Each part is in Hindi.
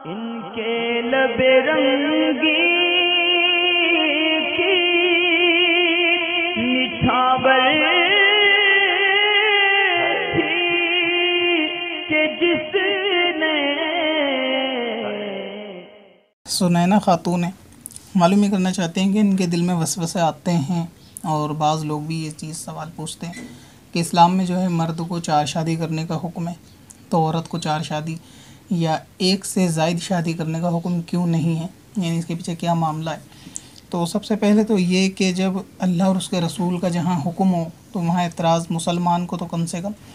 इनके लबे रंगी की निछावर थी कि जिसने। सुनैना खातून है, मालूम ही करना चाहते हैं कि इनके दिल में वसवसे आते हैं और बाज़ लोग भी ये चीज़ सवाल पूछते हैं कि इस्लाम में जो है मर्द को 4 शादी करने का हुक्म है, तो औरत को 4 शादी या एक से ज़ायद शादी करने का हुक्म क्यों नहीं है, यानी इसके पीछे क्या मामला है। तो सबसे पहले तो ये कि जब अल्लाह और उसके रसूल का जहाँ हुक्म हो तो वहाँ एतराज़ मुसलमान को तो कम से कम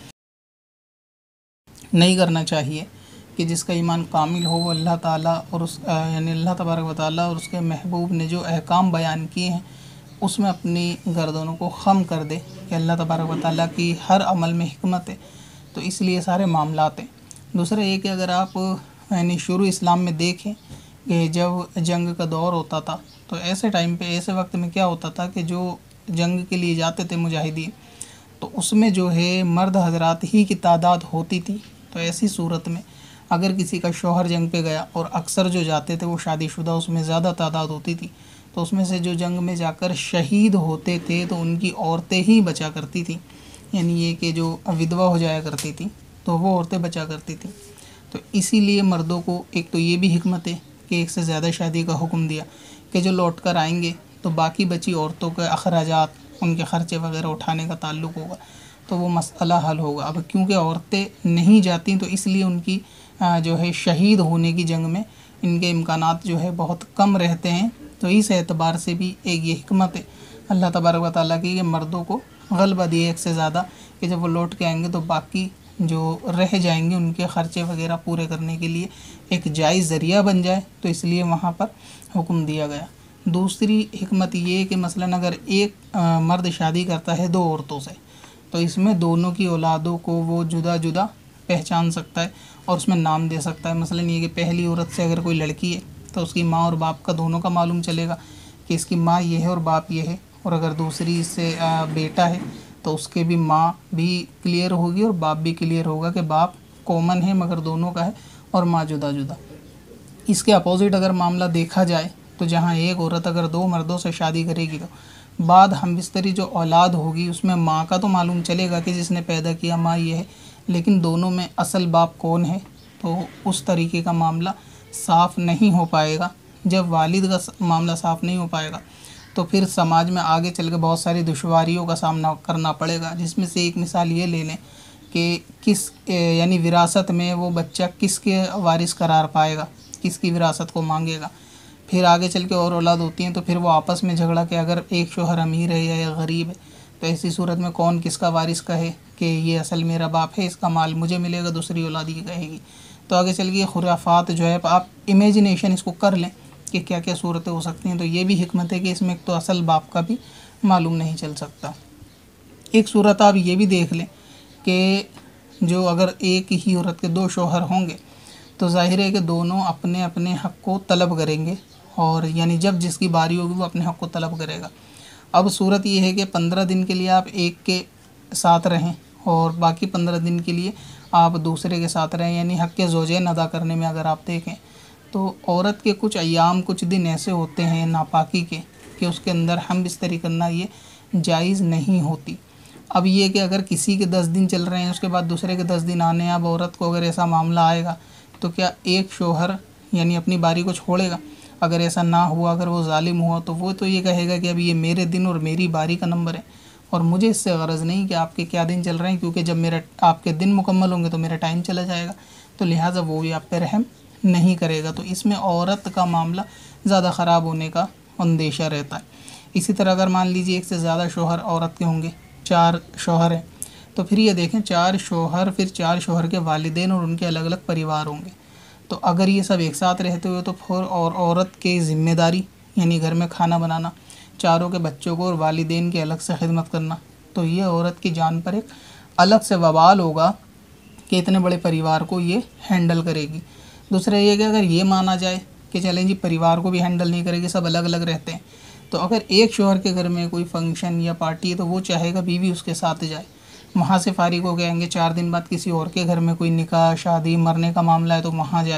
नहीं करना चाहिए कि जिसका ईमान कामिल हो वो अल्लाह ताला और उस यानी अल्लाह तबारक व ताला और उसके महबूब ने जो अहकाम बयान किए हैं उसमें अपनी गर्दनों को ख़म कर दे कि अल्लाह तबारक व ताला की हर अमल में हिकमत है, तो इसलिए सारे मामलात हैं। दूसरा ये कि अगर आप यानी शुरू इस्लाम में देखें कि जब जंग का दौर होता था तो ऐसे टाइम पे ऐसे वक्त में क्या होता था कि जो जंग के लिए जाते थे मुजाहिदीन, तो उसमें जो है मर्द हजरात ही की तादाद होती थी। तो ऐसी सूरत में अगर किसी का शौहर जंग पे गया और अक्सर जो जाते थे वो शादीशुदा, उसमें ज़्यादा तादाद होती थी, तो उसमें से जो जंग में जाकर शहीद होते थे तो उनकी औरतें ही बचा करती थी, यानी ये कि जो विधवा हो जाया करती थी तो वो औरतें बचा करती थी। तो इसीलिए मर्दों को एक तो ये भी हिकमत है कि एक से ज़्यादा शादी का हुक्म दिया कि जो लौट कर आएंगे तो बाकी बची औरतों के अखराजात, उनके ख़र्चे वगैरह उठाने का ताल्लुक़ होगा, तो वो मसला हल होगा। अब क्योंकि औरतें नहीं जाती तो इसलिए उनकी जो है शहीद होने की जंग में इनके इम्कानात जो है बहुत कम रहते हैं। तो इस एतबार से भी एक ये हिकमत है अल्लाह तबारक व तआला की कि मर्दों को गलबा दिए एक से ज़्यादा कि जब वो लौट के आएंगे तो बाकी जो रह जाएंगे उनके ख़र्चे वगैरह पूरे करने के लिए एक जायज़ ज़रिया बन जाए, तो इसलिए वहाँ पर हुक्म दिया गया। दूसरी हिकमत ये कि मसलन अगर एक मर्द शादी करता है 2 औरतों से, तो इसमें दोनों की औलादों को वो जुदा जुदा पहचान सकता है और उसमें नाम दे सकता है। मसलन ये कि पहली औरत से अगर कोई लड़की है तो उसकी माँ और बाप का दोनों का मालूम चलेगा कि इसकी माँ ये है और बाप ये है, और अगर दूसरी से बेटा है तो उसके भी माँ भी क्लियर होगी और बाप भी क्लियर होगा कि बाप कॉमन है मगर दोनों का है और माँ जुदा जुदा। इसके अपोजिट अगर मामला देखा जाए तो जहाँ एक औरत अगर 2 मर्दों से शादी करेगी तो बाद हमबिस्तरी जो औलाद होगी उसमें माँ का तो मालूम चलेगा कि जिसने पैदा किया माँ ये है, लेकिन दोनों में असल बाप कौन है तो उस तरीके का मामला साफ़ नहीं हो पाएगा। जब वालिद का मामला साफ़ नहीं हो पाएगा तो फिर समाज में आगे चल के बहुत सारी दुश्वारियों का सामना करना पड़ेगा, जिसमें से एक मिसाल ये ले लें कि किस यानी विरासत में वो बच्चा किसके वारिस करार पाएगा, किसकी विरासत को मांगेगा। फिर आगे चल के और औलाद होती हैं तो फिर वो आपस में झगड़ा कि अगर एक शोहर अमीर है या गरीब है तो ऐसी सूरत में कौन किसका वारिस कहे कि ये असल मेरा बाप है, इसका माल मुझे मिलेगा, दूसरी औलाद ये कहेगी। तो आगे चल के खुराफात जो है आप इमेजिनेशन इसको कर लें कि क्या क्या सूरतें हो सकती हैं। तो ये भी हिकमत है कि इसमें एक तो असल बाप का भी मालूम नहीं चल सकता। एक सूरत आप ये भी देख लें कि जो अगर एक ही औरत के 2 शौहर होंगे तो ज़ाहिर है कि दोनों अपने अपने हक़ को तलब करेंगे, और यानी जब जिसकी बारी होगी वो अपने हक़ को तलब करेगा। अब सूरत ये है कि 15 दिन के लिए आप एक के साथ रहें और बाकी 15 दिन के लिए आप दूसरे के साथ रहें, यानी हक़ के ज़ौजैन अदा करने में अगर आप देखें तो औरत के कुछ अय्याम, कुछ दिन ऐसे होते हैं नापाकी के कि उसके अंदर हम बिस्तरी करना ये जायज़ नहीं होती। अब ये कि अगर किसी के 10 दिन चल रहे हैं उसके बाद दूसरे के 10 दिन आने हैं, अब औरत को अगर ऐसा मामला आएगा तो क्या एक शौहर यानी अपनी बारी को छोड़ेगा? अगर ऐसा ना हुआ, अगर वो जालिम हुआ तो वो तो ये कहेगा कि अब ये मेरे दिन और मेरी बारी का नंबर है और मुझे इससे गरज नहीं कि आपके क्या दिन चल रहे हैं, क्योंकि जब मेरा आपके दिन मुकम्मल होंगे तो मेरा टाइम चला जाएगा, तो लिहाजा वो भी आप पे रहम नहीं करेगा। तो इसमें औरत का मामला ज़्यादा ख़राब होने का अंदेशा रहता है। इसी तरह अगर मान लीजिए एक से ज़्यादा शौहर औरत के होंगे, 4 शौहर हैं, तो फिर ये देखें 4 शौहर, फिर 4 शौहर के वालिदैन और उनके अलग अलग परिवार होंगे। तो अगर ये सब एक साथ रहते हुए तो फिर और औरत की ज़िम्मेदारी यानी घर में खाना बनाना, चारों के बच्चों को और वालिदैन की अलग से खिदमत करना, तो ये औरत की जान पर एक अलग से वबाल होगा कि इतने बड़े परिवार को ये हैंडल करेगी। दूसरा ये कि अगर ये माना जाए कि चलें जी परिवार को भी हैंडल नहीं करेगी, सब अलग अलग रहते हैं, तो अगर एक शौहर के घर में कोई फंक्शन या पार्टी है तो वो चाहेगा बीवी उसके साथ जाए, वहाँ से फारिग हो गए आएंगे 4 दिन बाद किसी और के घर में कोई निकाह, शादी, मरने का मामला है तो वहाँ जाए,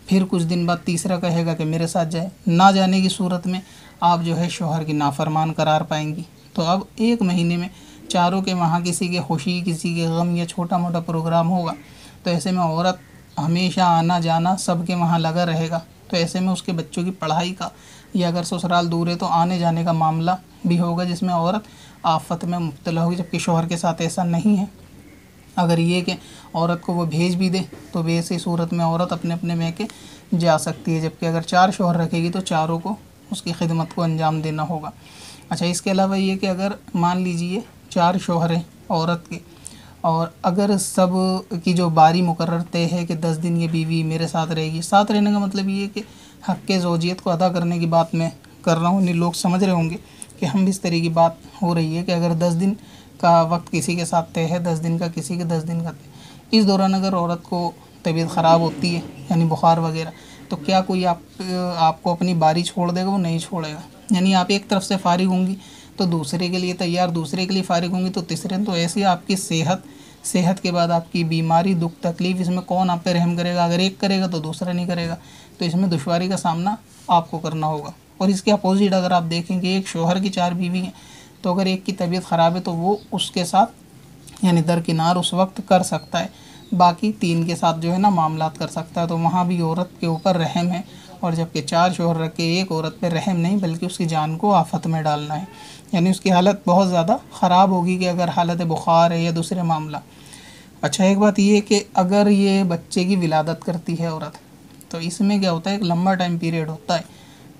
फिर कुछ दिन बाद तीसरा कहेगा कि मेरे साथ जाए, ना जाने की सूरत में आप जो है शौहर की नाफरमान करार पाएंगी। तो अब 1 महीने में चारों के वहाँ किसी के खुशी, किसी के गम या छोटा मोटा प्रोग्राम होगा, तो ऐसे में औरत हमेशा आना जाना सबके वहाँ लगा रहेगा। तो ऐसे में उसके बच्चों की पढ़ाई का, या अगर ससुराल दूर है तो आने जाने का मामला भी होगा, जिसमें औरत आफत में मुब्तला होगी। जबकि शौहर के साथ ऐसा नहीं है। अगर ये कि औरत को वो भेज भी दे तो वैसी सूरत में औरत अपने अपने में के जा सकती है। जबकि अगर 4 शौहर रखेगी तो चारों को उसकी खिदमत को अंजाम देना होगा। अच्छा, इसके अलावा ये कि अगर मान लीजिए 4 शौहर हैं औरत के, और अगर सब की जो बारी मुकर्रर तय है कि 10 दिन ये बीवी मेरे साथ रहेगी, साथ रहने का मतलब ये कि हक़ ज़ौजियत को अदा करने की बात मैं कर रहा हूँ। नहीं, लोग समझ रहे होंगे कि हम भी इस तरह की बात हो रही है कि अगर 10 दिन का वक्त किसी के साथ तय है, 10 दिन का किसी के 10 दिन का तय, इस दौरान अगर औरत को तबीयत ख़राब होती है यानी बुखार वगैरह, तो क्या कोई आपको अपनी बारी छोड़ देगा? वो नहीं छोड़ेगा। यानी आप एक तरफ से फारिग होंगी तो दूसरे के लिए तैयार, दूसरे के लिए फारिग होंगी तो तीसरे। तो ऐसे आपकी सेहत के बाद आपकी बीमारी, दुख, तकलीफ़, इसमें कौन आप पे रहम करेगा? अगर एक करेगा तो दूसरा नहीं करेगा, तो इसमें दुश्वारी का सामना आपको करना होगा। और इसके अपोजिट अगर आप देखेंगे, एक शौहर की 4 बीवी हैं, तो अगर एक की तबीयत ख़राब है तो वो उसके साथ यानी दरकिनार उस वक्त कर सकता है, बाकी 3 के साथ जो है ना मामलात कर सकता है। तो वहाँ भी औरत के ऊपर रहम है। और जबकि 4 शौहर रख के एक औरत पे रहम नहीं, बल्कि उसकी जान को आफत में डालना है। यानी उसकी हालत बहुत ज़्यादा ख़राब होगी कि अगर हालत बुखार है या दूसरे मामला। अच्छा, एक बात ये कि अगर ये बच्चे की विलादत करती है औरत, तो इसमें क्या होता है, एक लंबा टाइम पीरियड होता है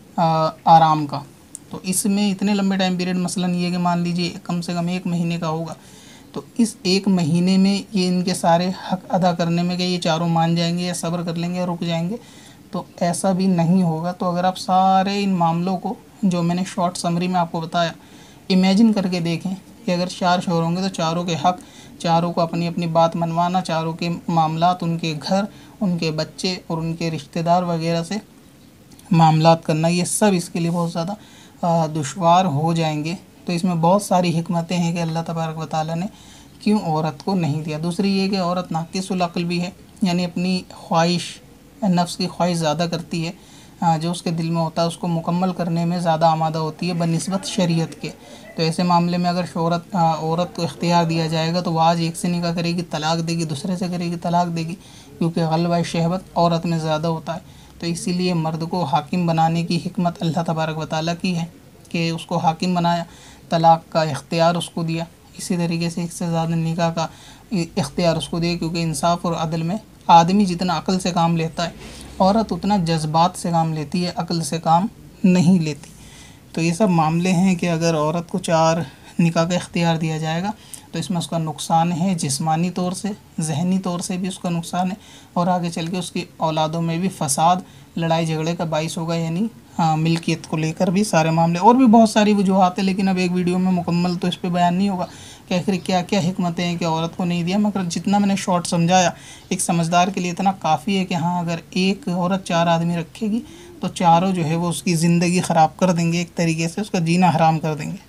आराम का। तो इसमें इतने लंबे टाइम पीरियड, मसलन ये कि मान लीजिए कम से कम 1 महीने का होगा, तो इस 1 महीने में ये इनके सारे हक़ अदा करने में कि ये चारों मान जाएंगे या सब्र कर लेंगे या रुक जाएंगे, तो ऐसा भी नहीं होगा। तो अगर आप सारे इन मामलों को जो मैंने शॉर्ट समरी में आपको बताया इमेजिन करके देखें कि अगर 4 शौहर होंगे तो चारों के हक़, चारों को अपनी अपनी बात मनवाना, चारों के मामलात, उनके घर, उनके बच्चे और उनके रिश्तेदार वगैरह से मामलात करना, ये सब इसके लिए बहुत ज़्यादा दुश्वार हो जाएंगे। तो इसमें बहुत सारी हिकमतें हैं कि अल्लाह तबारक व तआला ने क्यों औरत को नहीं दिया। दूसरी ये कि औरत नाक़िसुल अक़्ल भी है, यानी अपनी ख्वाहिश, नफ्स की ख्वाहिश ज़्यादा करती है, जो उसके दिल में होता है उसको मुकम्मल करने में ज़्यादा आमादा होती है बनिस्बत शरीयत के। तो ऐसे मामले में अगर औरत को इख्तियार दिया जाएगा तो वह आज एक से निकाह करेगी, तलाक देगी, दूसरे से करेगी, तलाक देगी, क्योंकि ग़लबा शहवत औरत में ज़्यादा होता है। तो इसीलिए मर्द को हाकिम बनाने की हिकमत अल्लाह तबारक व तआला की है कि उसको हाकिम बनाया, तलाक का इख्तियार उसको दिया, इसी तरीके से एक से ज़्यादा निकाह का इख्तियार उसको दिया, क्योंकि इंसाफ और अदल में आदमी जितना अक़ल से काम लेता है, औरत उतना जज्बात से काम लेती है, अक़ल से काम नहीं लेती। तो ये सब मामले हैं कि अगर औरत को 4 निकाह का इख्तियार दिया जाएगा तो इसमें उसका नुकसान है, जिस्मानी तौर से, जहनी तौर से भी उसका नुकसान है, और आगे चल के उसकी औलादों में भी फसाद, लड़ाई झगड़े का बाइस होगा, यानी मिल्कियत को लेकर भी सारे मामले। और भी बहुत सारी वजूहात है, लेकिन अब एक वीडियो में मुकम्मल तो इस पर बयान नहीं होगा कि आखिर क्या क्या हिकमतें हैं कि औरत को नहीं दिया, मगर जितना मैंने शॉर्ट समझाया एक समझदार के लिए इतना काफ़ी है कि हाँ, अगर एक औरत 4 आदमी रखेगी तो चारों जो है वो उसकी ज़िंदगी ख़राब कर देंगे, एक तरीके से उसका जीना हराम कर देंगे।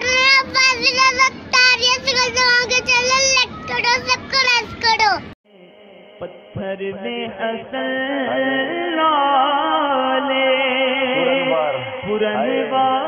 पत्थर में असल लाले पुरनवार